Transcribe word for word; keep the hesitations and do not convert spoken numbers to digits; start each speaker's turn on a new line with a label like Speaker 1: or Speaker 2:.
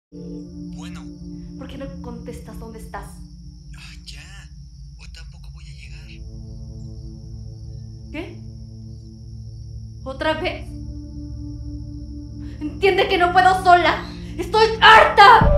Speaker 1: Bueno.
Speaker 2: ¿Por qué no contestas dónde estás?
Speaker 1: Ay, ya. Hoy tampoco voy a llegar.
Speaker 2: ¿Qué? ¿Otra vez? Entiende que no puedo sola. ¡Estoy harta!